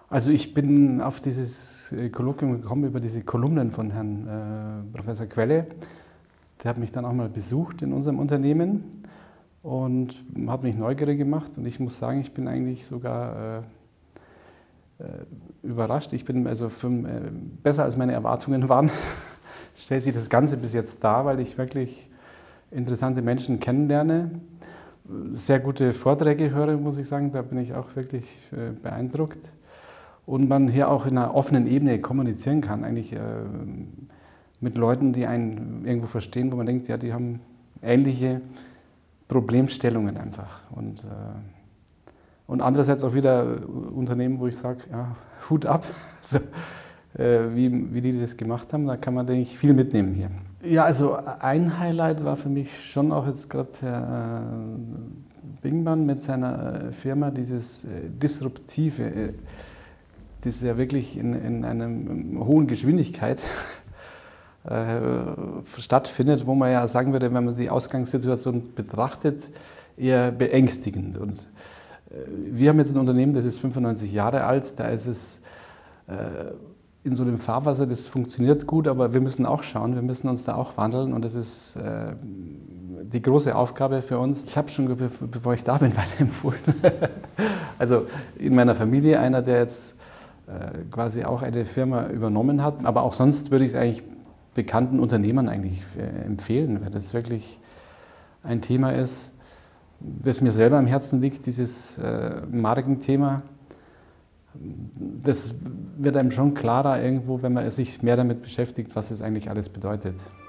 Also ich bin auf dieses Kolloquium gekommen über diese Kolumnen von Herrn Professor Quelle. Der hat mich dann auch mal besucht in unserem Unternehmen und hat mich neugierig gemacht. Und ich muss sagen, ich bin eigentlich sogar überrascht. Ich bin also besser als meine Erwartungen waren, stellt sich das Ganze bis jetzt dar, weil ich wirklich interessante Menschen kennenlerne, sehr gute Vorträge höre, muss ich sagen. Da bin ich auch wirklich beeindruckt. Und man hier auch in einer offenen Ebene kommunizieren kann, eigentlich mit Leuten, die einen irgendwo verstehen, wo man denkt, ja, die haben ähnliche Problemstellungen einfach. Und andererseits auch wieder Unternehmen, wo ich sage, ja, Hut ab, so, wie die das gemacht haben, da kann man, denke ich, viel mitnehmen hier. Ja, also ein Highlight war für mich schon auch jetzt gerade Herr Bingmann mit seiner Firma, dieses Disruptive, das ja wirklich in einer hohen Geschwindigkeit stattfindet, wo man ja sagen würde, wenn man die Ausgangssituation betrachtet, eher beängstigend. Und wir haben jetzt ein Unternehmen, das ist 95 Jahre alt, da ist es in so einem Fahrwasser, das funktioniert gut, aber wir müssen auch schauen, wir müssen uns da auch wandeln und das ist die große Aufgabe für uns. Ich habe schon, bevor ich da bin, weiterempfohlen. Also in meiner Familie einer, der jetzt quasi auch eine Firma übernommen hat, aber auch sonst würde ich es eigentlich bekannten Unternehmern eigentlich empfehlen, weil das wirklich ein Thema ist, das mir selber am Herzen liegt, dieses Markenthema. Das wird einem schon klarer irgendwo, wenn man sich mehr damit beschäftigt, was es eigentlich alles bedeutet.